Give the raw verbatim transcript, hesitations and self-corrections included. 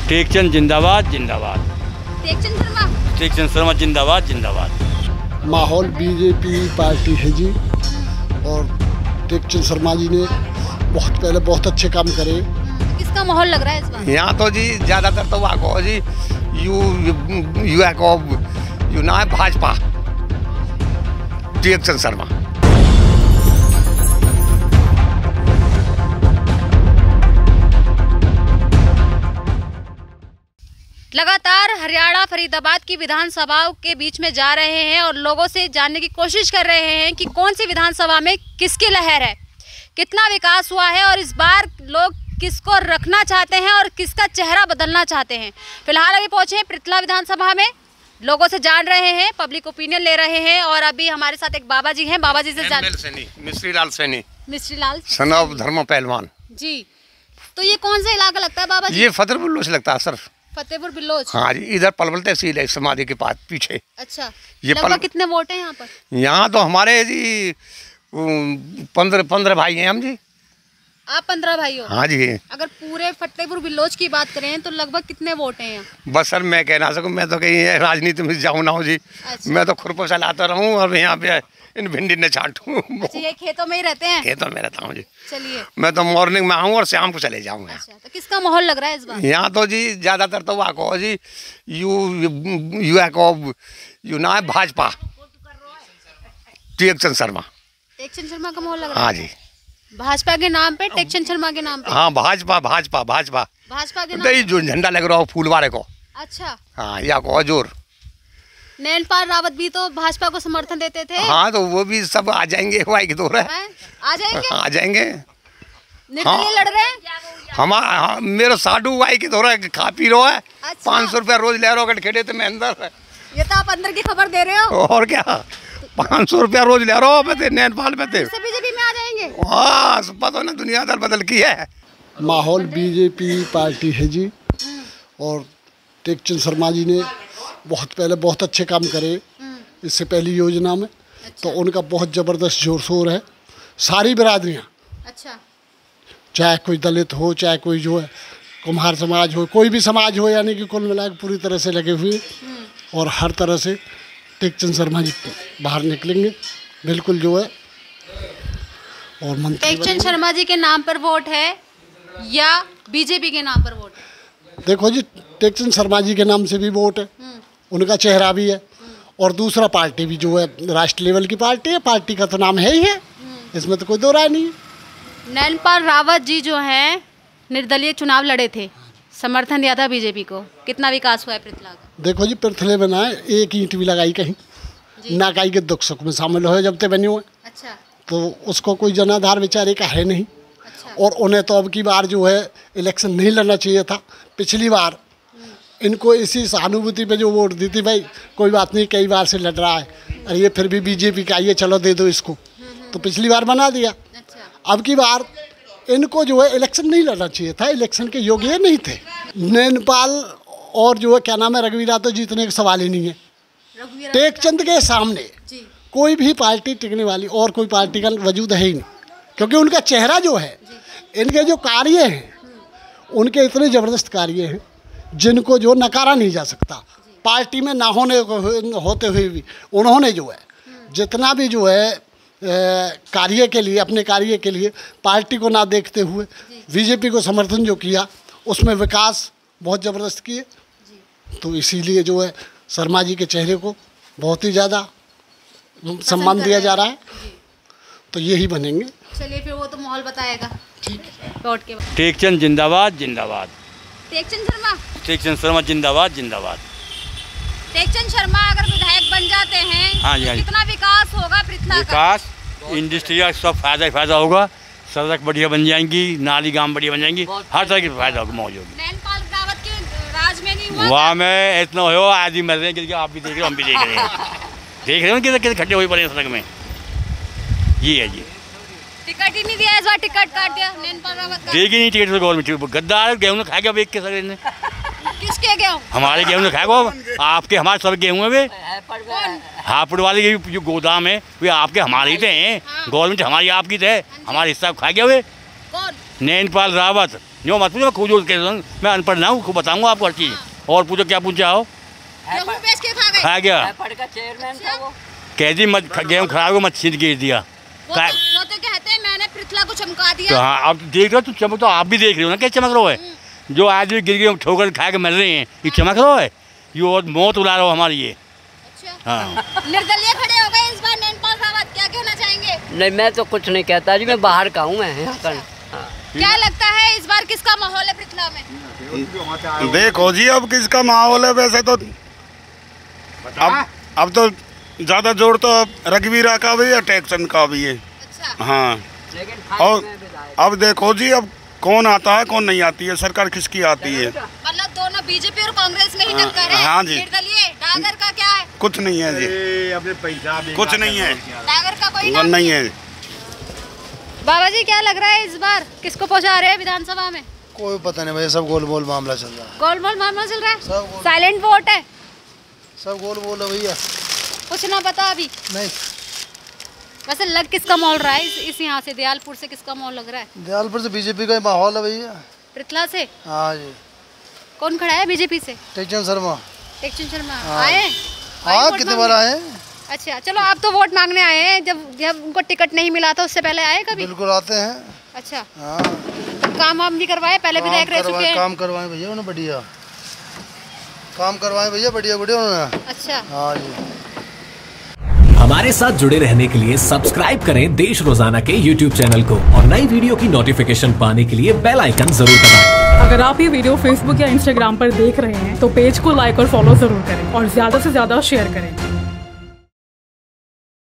टेकचंद जिंदाबाद जिंदाबाद। टेकचंद शर्मा टेकचंद शर्मा जिंदाबाद जिंदाबाद। माहौल बीजेपी पार्टी है जी, और टेकचंद शर्मा जी ने बहुत पहले बहुत अच्छे काम करे। किसका माहौल लग रहा है इस बार? यहाँ तो जी ज़्यादातर तो वाको जी यू यू है को यू ना है भाजपा, टेकचंद शर्मा। लगातार हरियाणा फरीदाबाद की विधानसभाओं के बीच में जा रहे हैं और लोगों से जानने की कोशिश कर रहे हैं कि कौन सी विधानसभा में किसकी लहर है, कितना विकास हुआ है और इस बार लोग किसको रखना चाहते हैं और किसका चेहरा बदलना चाहते हैं। फिलहाल अभी पहुंचे हैं पृथला विधानसभा में, लोगों से जान रहे हैं, पब्लिक ओपिनियन ले रहे हैं। और अभी हमारे साथ एक बाबा जी हैं, बाबा जी से जान मिस्त्री लाल सैनी मिस्त्री लाल सन ऑफ धर्म पहलवान जी। तो ये कौन सा इलाका लगता है बाबा जी? ये फतेहपुर से लगता है सर। फतेहपुर बिल्लोच। हाँ जी, इधर पलवल तहसील है समाधि के पास पीछे। अच्छा, ये लगभग पल... कितने वोट हैं यहाँ पर? यहाँ तो हमारे जी पंद्रह पंद्रह भाई हैं हम जी। आप पंद्रह भाई हो? हाँ जी। अगर पूरे फतेहपुर बिल्लोच की बात करें तो लगभग कितने वोट हैं यहाँ? बस सर मैं कह ना सकूँ, मैं तो कहीं राजनीति में जाऊँ ना हो जी। अच्छा। मैं तो खुरपो चलाता रहूँ और यहाँ पे इन भिंडी ने छाटूँ। अच्छा, ये खेतों में ही रहते हैं? खेतों में रहता हूँ जी। चलिए, मैं तो मॉर्निंग में आऊँ और शाम को चले जाऊँ। अच्छा, तो किसका माहौल लग रहा है इस बार? यहाँ तो जी ज़्यादातर तो वाको जी यू यू है को यू ना है भाजपा, टेकचंद शर्मा। टेकचंद शर्मा का माहौल लग रहा है? हाँ जी। भाजपा के नाम पे, टेकचंद शर्मा के नाम पे? हाँ, भाजपा भाजपा भाजपा भाजपा के नाम पे जो झंडा लग रहा हो फूलवारे को। अच्छा, हाँ, या को जोर। नैनपाल रावत भी तो भाजपा को समर्थन देते थे। हाँ, तो वो भी सब आ जाएंगे, वाई की दौर है। आ जाएंगे? आ जाएंगे। निर्दलीय हाँ, लड़ रहे हैं? हमारा हाँ, मेरा साडू वाई की दौर है, खा पी रो है। अच्छा। पाँच सौ रुपया रोज ले रहा हो खेड़े तो मैं अंदर। ये तो आप अंदर की खबर दे रहे हो। और क्या, पाँच सौ रुपया रोज ले रहा हो मैं नैनपाल में थे। बीजेपी में आ जाएंगे? हाँ, पता ना दुनियादार बदल की है। माहौल बीजेपी पार्टी है जी, और टेकचंद शर्मा जी ने बहुत पहले बहुत अच्छे काम करे इससे पहली योजना में। अच्छा। तो उनका बहुत ज़बरदस्त जोर शोर है। सारी बिरादरियाँ, अच्छा, चाहे कोई दलित हो, चाहे कोई जो है कुम्हार समाज हो, कोई भी समाज हो, यानी कि कुल मिला के पूरी तरह से लगे हुए और हर तरह से टेकचंद शर्मा जी बाहर निकलेंगे बिल्कुल जो है। और मंत्री टेकचंद शर्मा जी के नाम पर वोट है या बीजेपी के नाम पर वोट है? देखो जी, टेकचंद शर्मा जी के नाम से भी वोट है, उनका चेहरा भी है, और दूसरा पार्टी भी जो है राष्ट्र लेवल की पार्टी है, पार्टी का तो नाम है ही है, इसमें तो कोई दो राय नहीं है। नैनपाल रावत जी जो हैं निर्दलीय चुनाव लड़े थे, समर्थन दिया था बीजेपी को, कितना विकास हुआ है पृथला का? देखो जी, पृथले में ना एक ईंट भी लगाई कहीं ना, कहीं के दुख सुख में शामिल हो जब तक बने हुए। अच्छा, तो उसको कोई जनाधार बेचारे का है नहीं। अच्छा। और उन्हें तो अब की बार जो है इलेक्शन नहीं लड़ना चाहिए था। पिछली बार इनको इसी सहानुभूति पे जो वोट दी थी, भाई कोई बात नहीं, कई बार से लड़ रहा है, अरे ये फिर भी बीजेपी का, ये चलो दे दो इसको, तो पिछली बार बना दिया। अच्छा। अब की बार इनको जो है इलेक्शन नहीं लड़ना चाहिए था, इलेक्शन के योग्य नहीं थे। नैनपाल और जो है क्या नाम है रघुवीरा तो जीतने का सवाल ही नहीं है। टेकचंद के सामने कोई भी पार्टी टिकने वाली और कोई पार्टी का वजूद है ही नहीं, क्योंकि उनका चेहरा जो है, इनके जो कार्य हैं, उनके इतने ज़बरदस्त कार्य हैं जिनको जो नकारा नहीं जा सकता। पार्टी में ना होने होते हुए भी उन्होंने जो है जितना भी जो है कार्य के लिए, अपने कार्य के लिए पार्टी को ना देखते हुए बीजेपी को समर्थन जो किया, उसमें विकास बहुत ज़बरदस्त किए। तो इसीलिए जो है शर्मा जी के चेहरे को बहुत ही ज़्यादा सम्मान दिया जा रहा है, तो यही बनेंगे। चलिए, फिर वो तो माहौल बताएगा। ठीक है, वोट के बाद टेकचंद जिंदाबाद जिंदाबाद। टेकचंद शर्मा टेकचंद शर्मा जिंदाबाद जिंदाबाद। टेकचंद शर्मा अगर विधायक बन जाते हैं, हाँ जी, हाँ जी। कितना विकास होगा पृथला का? विकास, इंडस्ट्री का सब फायदा ही फायदा होगा, सड़क बढ़िया बन जाएंगी, नाली गांव बढ़िया बन जाएंगी, हर तरह की फायदा होगा, मौज होगी। नैनपाल रावत के राज में नहीं हुआ? वहाँ में इतना हो, आज ही मर रहे हैं, आप भी देख रहे हो, हम भी देख रहे हैं। देख रहे हो कितने कितने खड्डे हुए पड़े सड़क में। ये है जी, टिकट ही नहीं दिया इस बार, टिकट काट दिया नैनपाल रावत का। देगी नहीं टिकट, गवर्नमेंट गद्दार गेहूँ खा गया बेच के सर ने। किसके गेहूँ? हमारे गेहूँ ने खाएगा, आपके हमारे सब गेहूँ है वे। हापुड़ वाले के जो गोदाम है वे आपके हमारे ही थे, गवर्नमेंट हमारी आपकी थे, हमारे हिस्सा खा गया वे। कौन? नैनपाल रावत, जो मत पूछो, मैं खोजो मैं अनपढ़ ना हूँ, खूब बताऊँगा आपको हर चीज़। और पूछो क्या पूछा हो, गेहूं बेच के खा गए। खा गया चेयरमैन था वो, कह दी मत गेहूँ खराब हो, मत छीन गिर दिया। वो तो, वो तो कहते हैं मैंने पृथ्वी को चमका दिया। तो हाँ अब देख रहे हो, तुम चमक तो आप भी देख रहे हो ना, क्या चमक रहा है। जो आदमी गिर गए ठोकर खा के मर रहे हैं, ये चमक रहा है, ये और मौत उड़ा रहा हो हमारी ये। अच्छा। हाँ निर्दलीय खड़े हो गए इस बार नैनपाल रावत, क्या कहना चाहेंगे? नहीं मैं तो कुछ नहीं कहता जी, मैं बाहर का हूँ, मैं यहाँ का। हाँ। क्या लगता है इस बार किसका माहौल है पृथ्वी में? देखो जी अब किसका माहौल है, वैसे तो अब अब तो ज्यादा जोर तो रघुवीरा का भी है, टैक्सन का भी है। अच्छा। हाँ और अब देखो जी अब कौन आता है कौन नहीं आती है, सरकार किसकी आती है। मतलब दोनों बीजेपी और कांग्रेस में ही टक्कर है। हाँ जी। निर्दलीय डागर का क्या है? कुछ नहीं है जी, अपने पैसा कुछ नहीं है, डागर का कोई नाम नहीं है। बाबा जी क्या लग रहा है इस बार किसको पहुंचा रहे हैं विधानसभा में? कोई पता नहीं भैया, सब गोल बोल मामला चल रहा है। गोलमोल मामला चल रहा है, सब गोल- साइलेंट वोट है, सब गोल बोल है भैया, कुछ ना पता अभी। नहीं वैसे लग किसका माहौल रहा है इस, इस यहाँ से दयालपुर से किसका माहौल लग रहा है? दयालपुर से बीजेपी का ही माहौल है भैया। पृथला से हाँ जी, कौन खड़ा है बीजेपी से? टेक्चन शर्मा। टेक्चन शर्मा हाँ। आए? आए हाँ वोट कितने बार मांगने? आए? अच्छा चलो आप तो वोट मांगने आए हैं, जब जब उनको टिकट नहीं मिला था उससे पहले आए कभी? बिल्कुल आते हैं। अच्छा हाँ काम वाम भी करवाए, पहले विधायक रह चुके करवाए, हैं। काम करवाए भैया उन्होंने, बढ़िया काम करवाए भैया, बढ़िया बढ़िया उन्होंने। अच्छा हाँ जी। हमारे साथ जुड़े रहने के लिए सब्सक्राइब करें देश रोजाना के यूट्यूब चैनल को और नई वीडियो की नोटिफिकेशन पाने के लिए बेल आइकन जरूर दबाएं। अगर आप ये वीडियो फेसबुक या इंस्टाग्राम पर देख रहे हैं तो पेज को लाइक और फॉलो जरूर करें और ज्यादा से ज्यादा शेयर करें।